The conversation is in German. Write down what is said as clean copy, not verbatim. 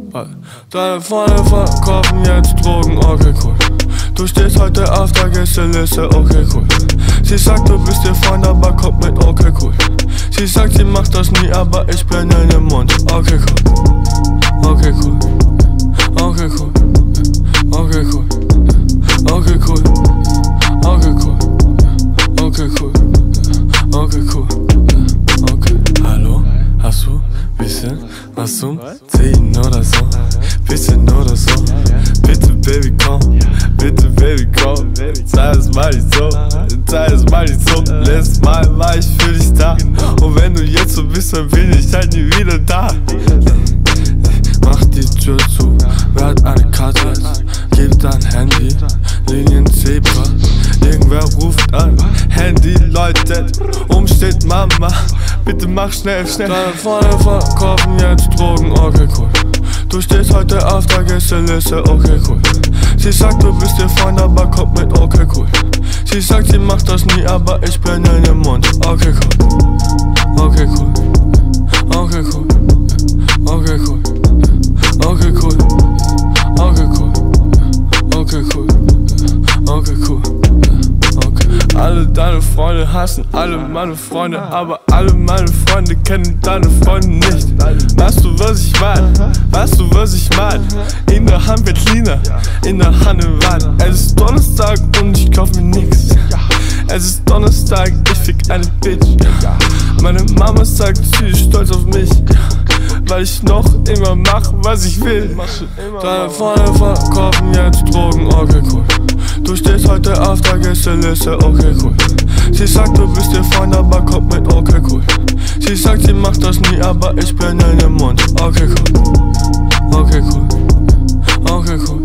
Deine Freunde verkaufen jetzt Drogen, okay cool. Du stehst heute auf der Gästeliste, okay cool. Sie sagt, du bist ihr Freund, aber kommt mit, okay cool. Sie sagt, sie macht das nie, aber ich bin in dem Mund, okay cool. Okay cool. Okay cool. Okay cool. Okay cool. Okay cool. Okay cool. Okay cool. Okay. Hallo, hast du bisschen was zum Ziehen oder so? Bisschen oder so? Bitte Baby komm, bitte Baby komm. Sei es mal nicht so, sei es mal nicht so. Letztes Mal war ich für dich da. Und wenn du jetzt so bist, dann bin ich halt nie wieder da. Mach die Tür zu, wer hat eine Karte jetzt? Gib dein Handy, Linienzebra. Irgendwer ruft an, Handy läutet, steht Mama, bitte mach schnell, schnell. Deine Freunde verkaufen jetzt Drogen, okay cool. Du stehst heute auf der Gästeliste, okay cool. Sie sagt, du bist ihr Freund, aber kommt mit, okay cool. Sie sagt, sie macht das nie, aber ich bin in dem Mund, okay cool. Okay cool. Okay cool. Okay cool. Okay cool. Okay cool. Okay cool. Okay cool. Okay. Alle deine Freunde hassen alle meine Freunde, aber alle meine Freunde kennen deine Freunde nicht. Weißt du, was ich mein? Weißt du, was ich mein? In der Hand wird cleaner, in der Hand im Wein. Es ist Donnerstag und ich kauf mir nix. Es ist Donnerstag, ich fick eine Bitch. Meine Mama sagt, sie ist stolz auf mich, weil ich noch immer mach, was ich will. Deine Freunde verkaufen jetzt Drogen, okay cool. Du stehst heute auf der Gästeliste, okay cool. Sie sagt, du bist ihr Freund, aber kommt mit, okay cool. Sie sagt, sie macht das nie, aber ich bin in dem Mund, okay cool. Okay cool. Okay cool.